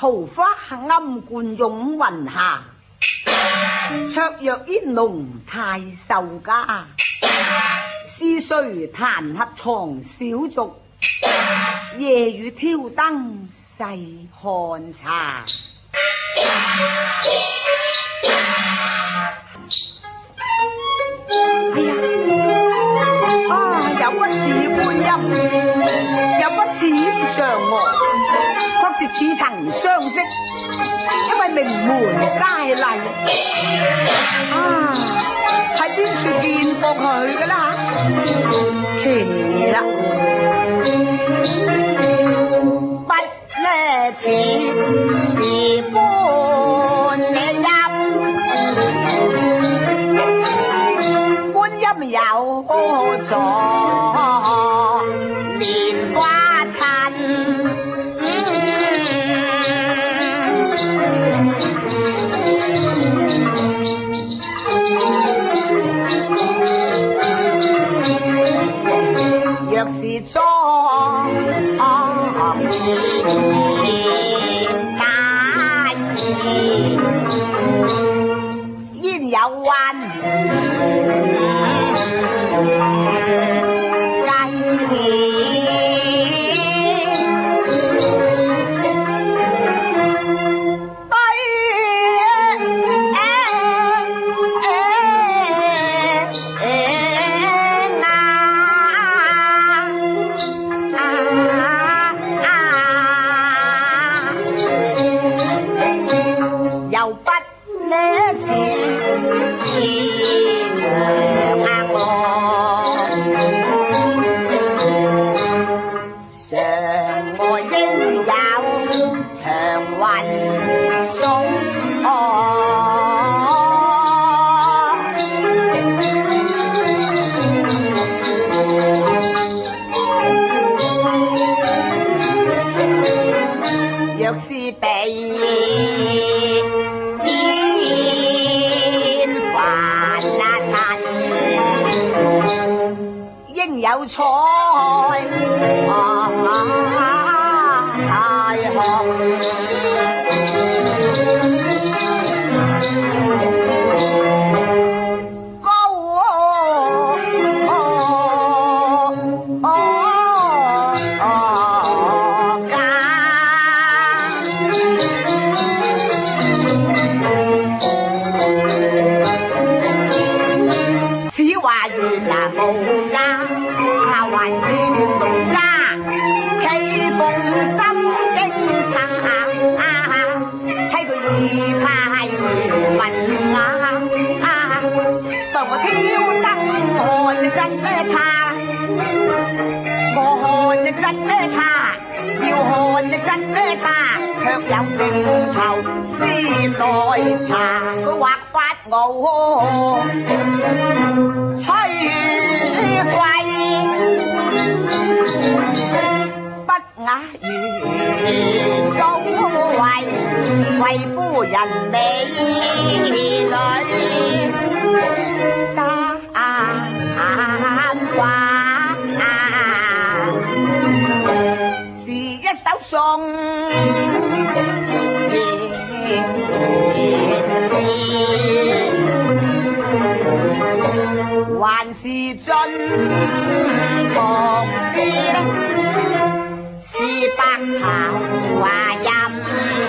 桃花暗灌涌雲下，卓若煙濃太守家。是誰彈劾藏小族？夜雨挑燈細看茶。哎呀，又不似觀音，又不似是嫦娥，卻是似曾相識，因為名門佳麗。喺邊處見過佢㗎啦？奇啦！不呢似是觀音有座蓮花襯。若是裝佳事，焉有彎有彩太紅，此話原來無假。還是龍沙，企鳳心經茶，睇佢二派傳聞當我挑燈看真他，我看真他，要看真他，卻有名頭絲內茶，佢畫法我吹貴。不雅如蘇貴夫人美女簪花，是一首宋元詞，還是晉唐詩。是白頭華音，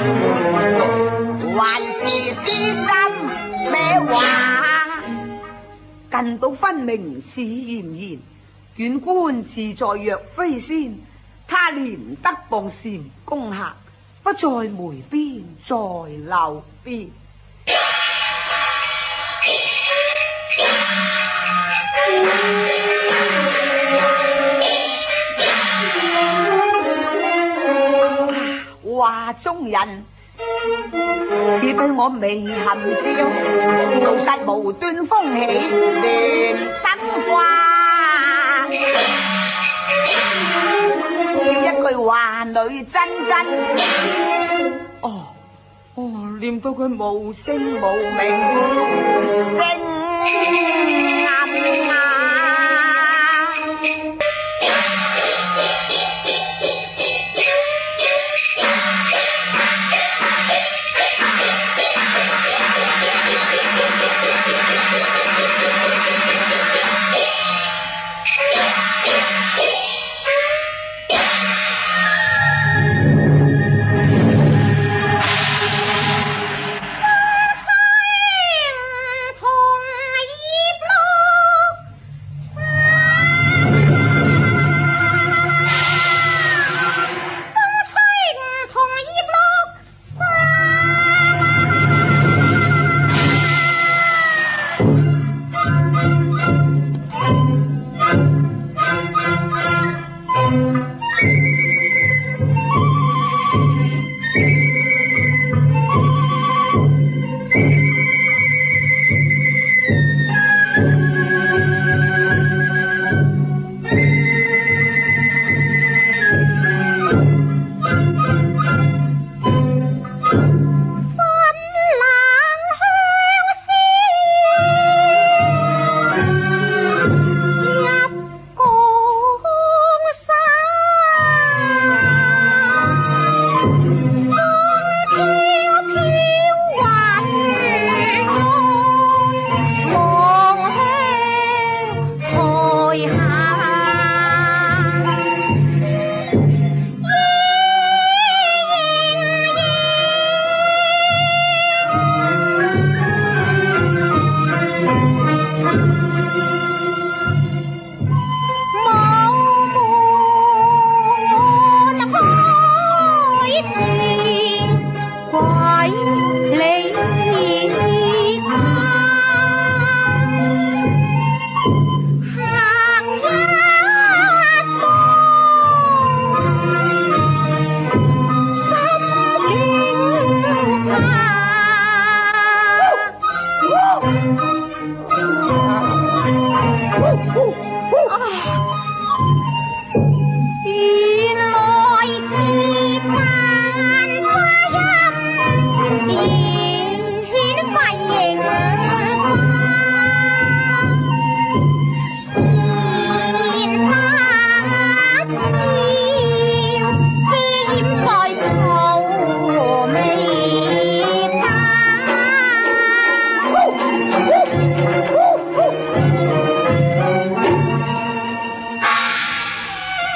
還是痴心咩話？近到分明似謠言，遠觀自在若飛仙。他連得傍禪宮客，不在梅邊在樓邊。話中人似對我微含笑，老實無端風起亂燈花，叫一句話女真真，念到佢無聲無名聲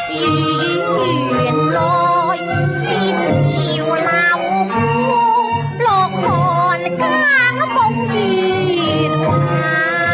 原來是條老姑落寒更夢月華。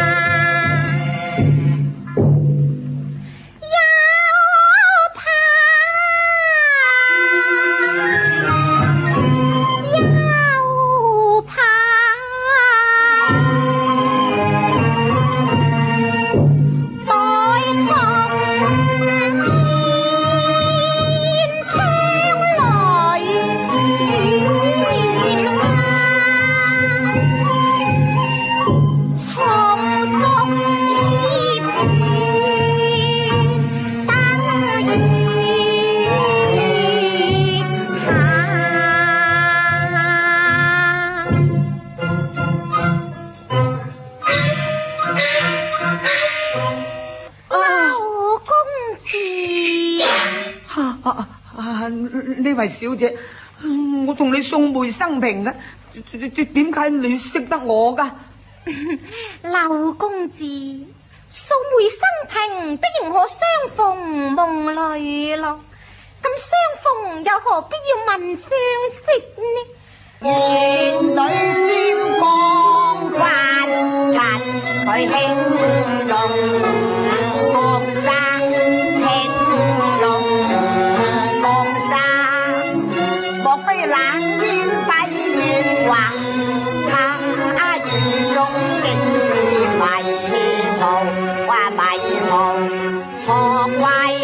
呢位小姐，我同你素昧生平嘅，點解你識得我噶？ 劉公子，素昧生平，必然可相逢夢裏咯。咁相逢又何必要問相識呢？ 園裏鮮光發塵，佢興隆江山，興隆江山，莫非冷煙閉月華？他園中竟是迷途，話迷途錯歸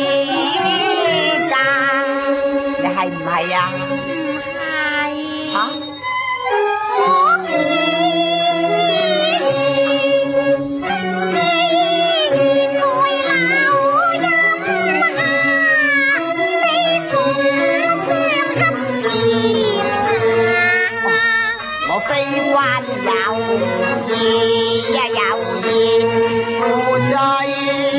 家，你係唔係啊？還有意呀有意，負罪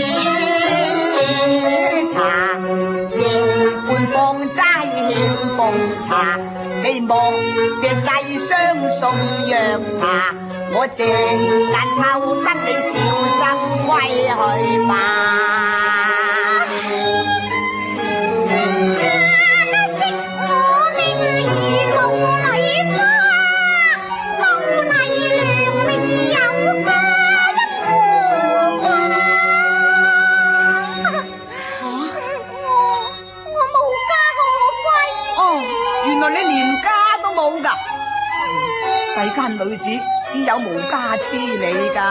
茶，應半放齋欠奉茶，希望這世相送藥茶，我這間抽得你小心歸去吧。世間女子邊有無家之理㗎？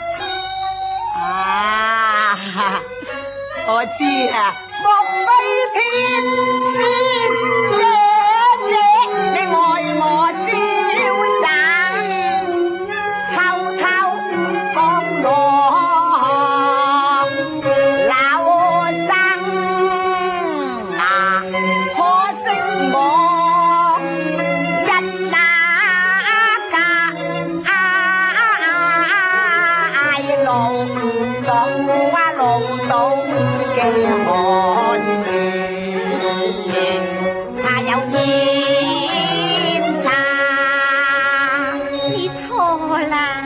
啊，我知啊，莫非天仙姐姐，你愛我瀟灑，偷偷講我老生啊，可惜我一路到嘅寒夜，他有煙茶， 你錯啦。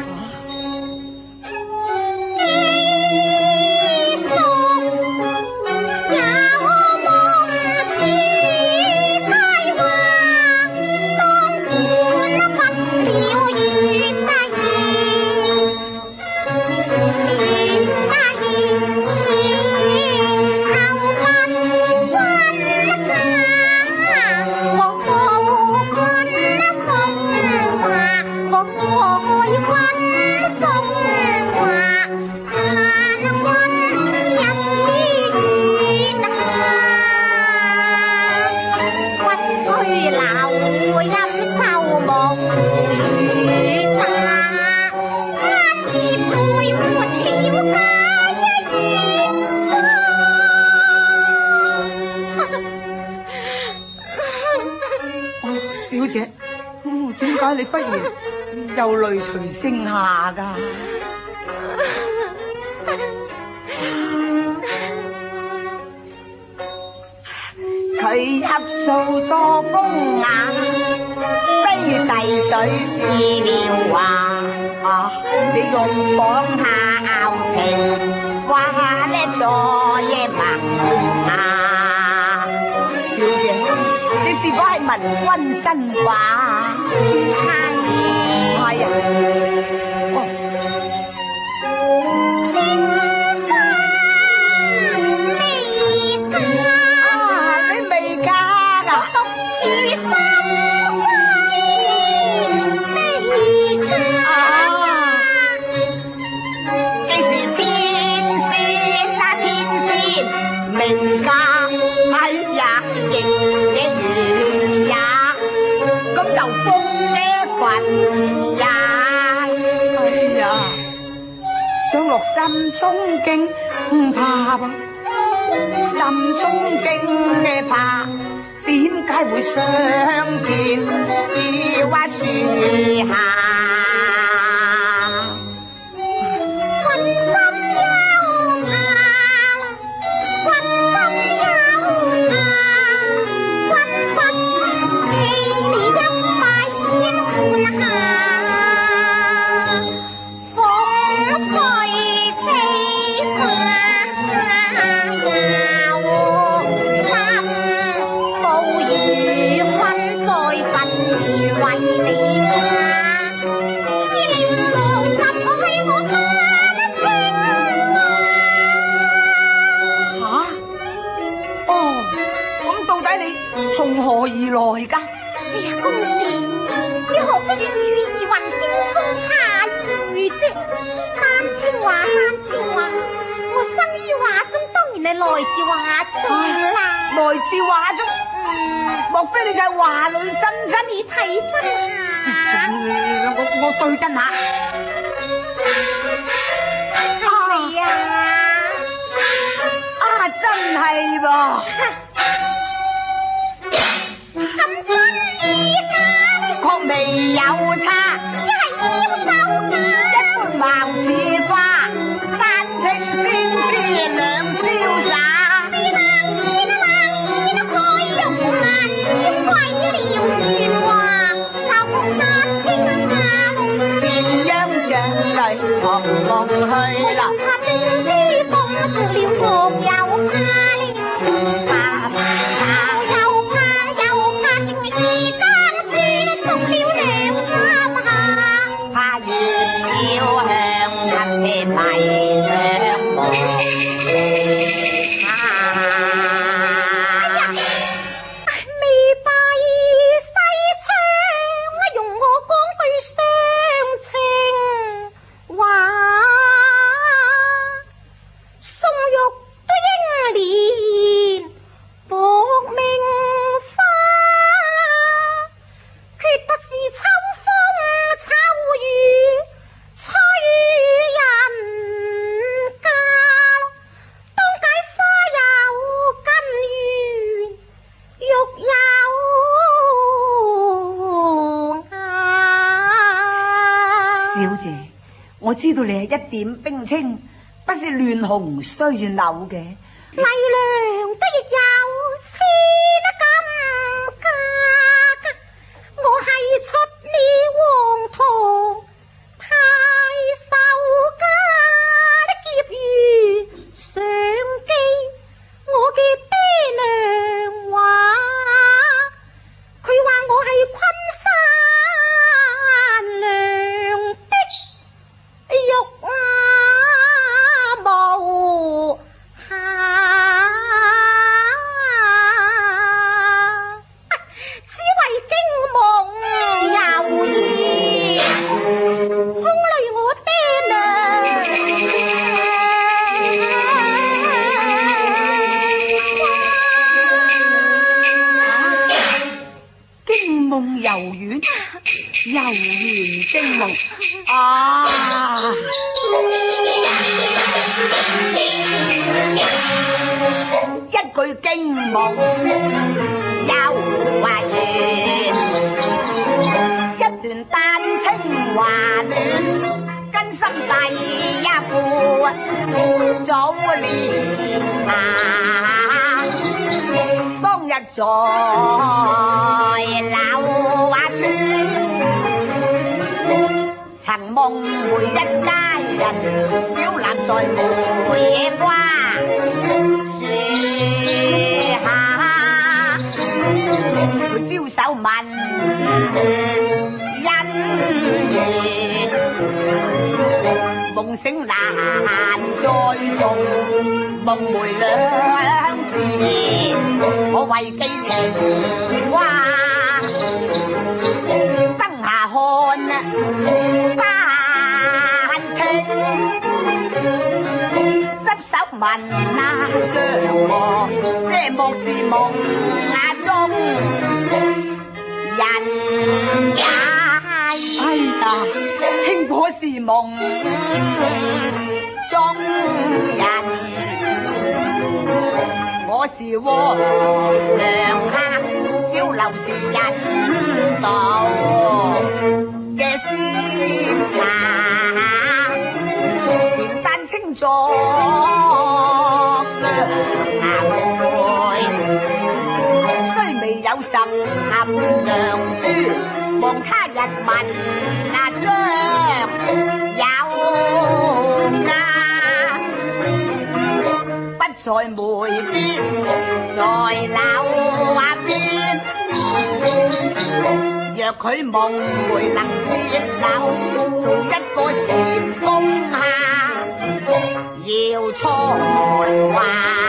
小姐，點解你忽然又淚垂聲下噶？佢泣訴多風雅，非逝水是描畫。你用講下拗情，話呢昨夜萌芽。 皆聞君身話。係啊，哦。想落心中驚唔怕噃，心中驚嘅怕，點解會相見只話樹下？從何而來噶？ 哎呀，公子，你何必要與義雲驚弓下雨啫？單青話，我生於畫中，當然係來自畫中啦。 來自畫中，莫非你就係畫裏真真？ 你睇真下， 我對真下。 係啊， 真係噃。確未有差， 一係妖獸噶， 一般貌似花，丹青先知兩瀟灑。 你都開肉萬小鬼了説話，就講丹青啊， 變樣像淚同夢去啦。 怕知公出了學又怕，又怕，竟然單穿中了兩三下， 怕月照向近前迷窗望。我知道你係一點冰清，不是亂紅衰柳嘅。 麗娘都亦有千金價，我係出了黃堂太守家的劫餘上機，我嘅爹娘話，佢話我係昆山娘的玉無瑕，只為驚夢遊兒，空累我爹娘。 驚夢遊園，遊園驚夢啊！一句驚夢遊園，一段丹青話戀，根深蒂一半早年啊！當日在柳華村，曾夢回一家人，小蘭在梅花樹下，佢朝招手問姻緣，夢醒難再續，夢回兩字，我為寄情話，燈下看單情，執手問那相和，這莫是夢中人也。 哎呀，輕果是夢中人，我是窩良客，小樓是引導嘅鮮茶，禪丹清作良會，雖未有十合良書，望他日文章有家，不在梅邊，在樓邊。若佢夢回能接樓，做一個禪風下，要才華。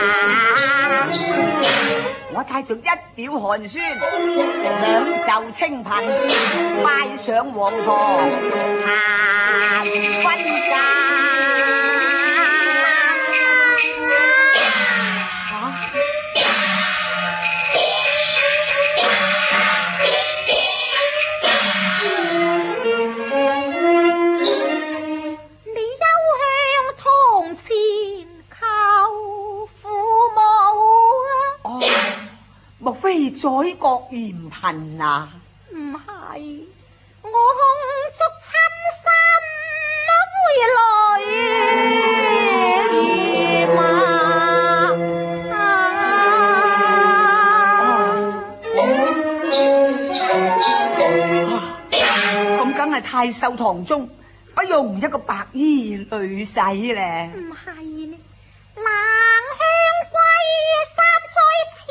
我帶着一表寒酸，兩袖清貧，拜上皇堂談婚嫁。 莫非宰國嫌貧啊？ 唔係，我空足親身回來咁梗係太守堂中不容一個白衣女使咧。 唔係呢，蘭香歸三載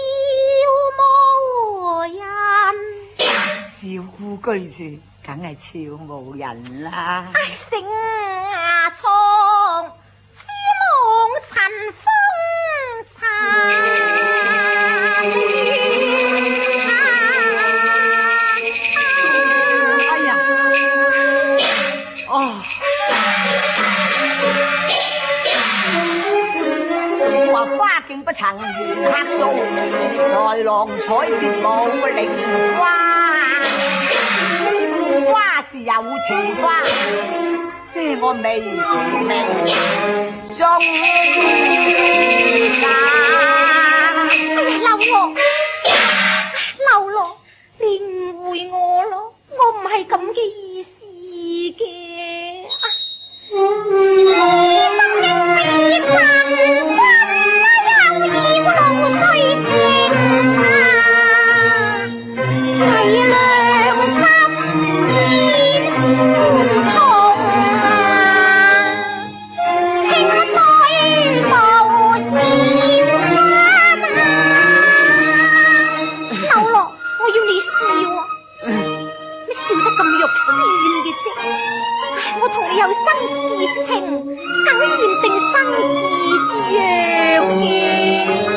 少夫居住，梗係俏無人啦。 醒牙床，思夢塵風塵。 哎呀，哦，仲話花徑不曾遇客數，來郎彩接舞菱花。花是有情花，些我未是命中劉羅，你誤會我咯，我唔係咁嘅意思嘅。我同你有生死情，梗願定生死約嘅。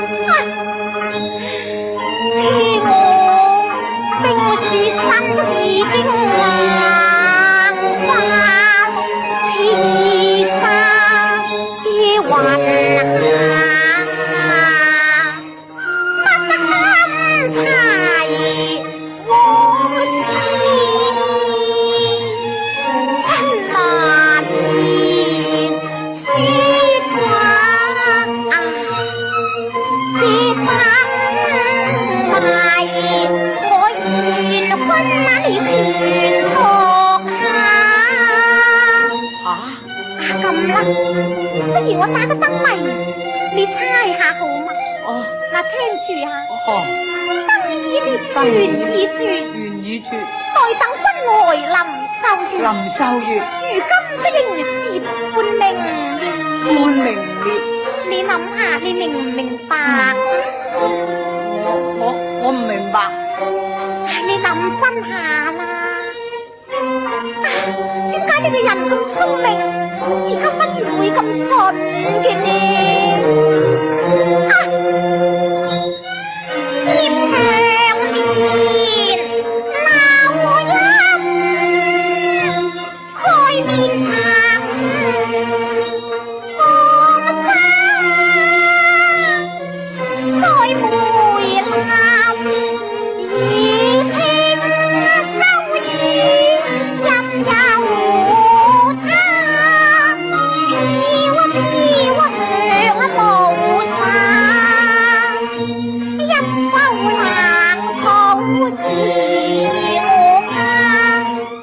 我冰雪身已經硬化，似沙嘅雲不堪提我不如我打個燈謎，你猜下好嘛？ 哦， 嗱，聽住啊。 哦， 燈已滅，緣已絕， 緣已絕， 待等君來臨秀月。 臨秀月， 如今的仍是半明月。 半明月， 你諗下，你明唔明白？ 我唔明白。 嘅人咁聰明，而家忽然會咁蠢嘅呢？葉長面鬧音，開面行放生，再回南時聽收雨，任由他飄飄向無常，一收冷草是我家，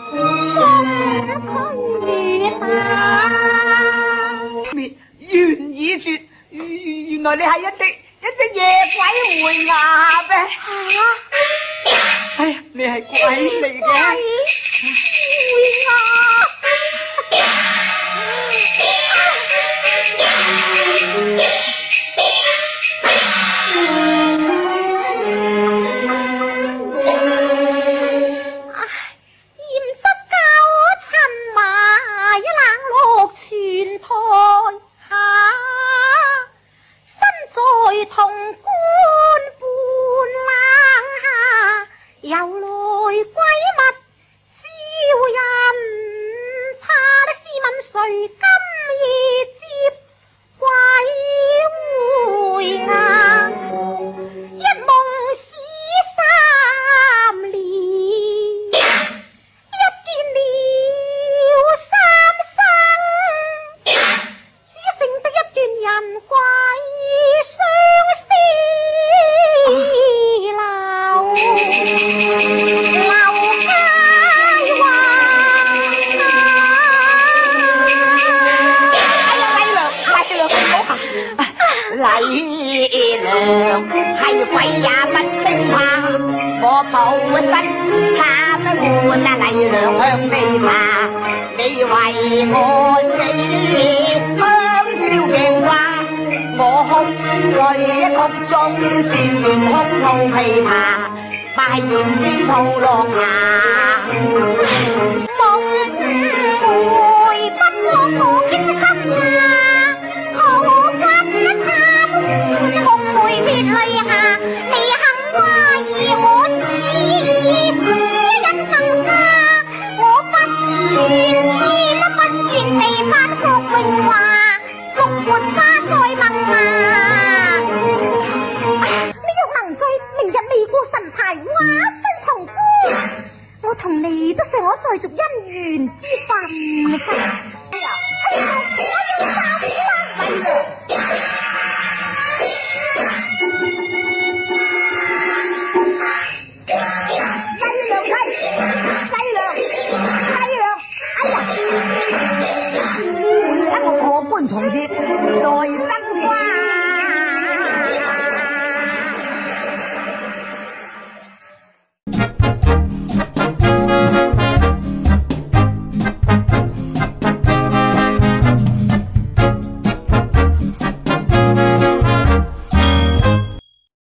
風吹打。 緣已絕，原來你係一隻夜鬼回鴨嘅。哎呀，你係鬼嚟嘅。